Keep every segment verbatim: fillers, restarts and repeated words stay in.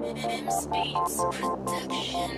Bmillz Beats Production.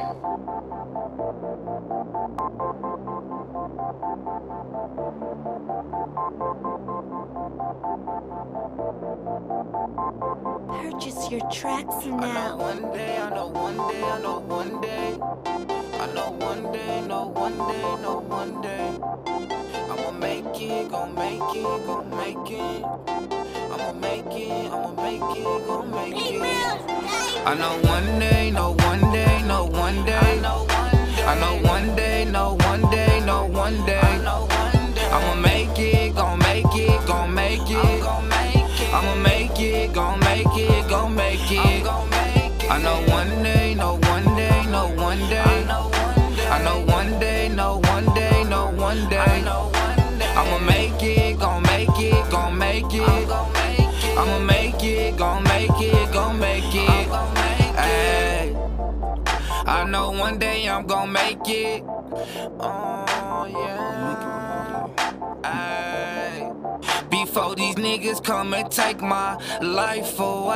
Purchase your tracks now. I know one day, I know one day, I know one day. I know one day, know one day, know one day. I'ma make it, gon' make it, gon' make it. I'ma make it, I'ma make it, gon' make it. I know one day, know one day, know one day. I know one day, know one day, know one day. I'ma make it, gon' make it, gon' make it. I'ma make it, gon' make it, gon' make it. I know one day, know one day, know one day. I know one day, know one day, know one day. I'ma make it, gon' make it, gon' make it. I'ma make it, gon' make it, gon' make it. Ay, I know one day I'm gon' make it. Oh yeah. Ay, before these niggas come and take my life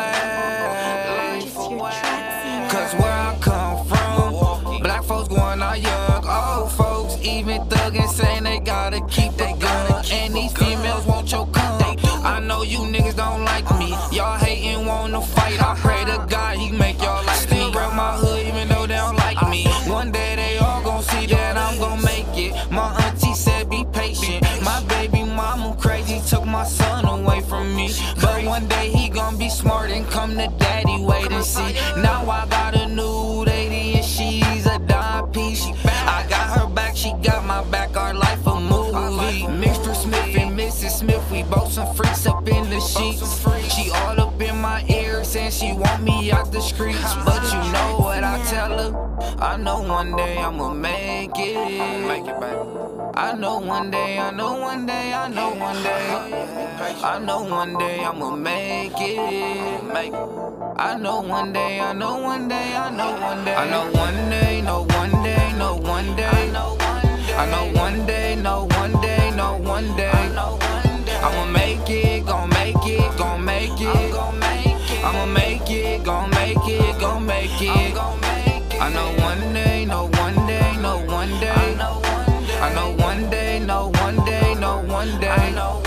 away. Cause where I come from, black folks going out young, old folks even thuggin', saying they gotta keep the gun. And these females want your cum. I know you niggas don't like me, y'all hatin', wanna fight. I pray to God he make y'all like me. Rep my hood even though they don't like me. One day they all gon' see that I'm gon' make it. My auntie said be patient. My baby mama crazy, took my son away from me. But one day he gon' be smart and come to daddy, wait and see. Now I got a new lady and she's a dime piece. I got her back, she got my back, our life a movie. Mister Smith and Missus Smith, we both some freaks up in the sheets. She all up in my ear saying she want me out the streets. But you know what I tell her? I know one day I'ma make it. Make it back. I know one day, I know one day, I know one day. I know one day I'ma make it. Make it. I know one day, I know one day, I know one day. I know one day, no one day, no one day. I know one day, no one day, no one day. I'ma make it, gon' make it, gon' make it. I'ma make it, gon' make it, gon' make it. I know one day, no one day, no one day. I know one day, no one day, no one day.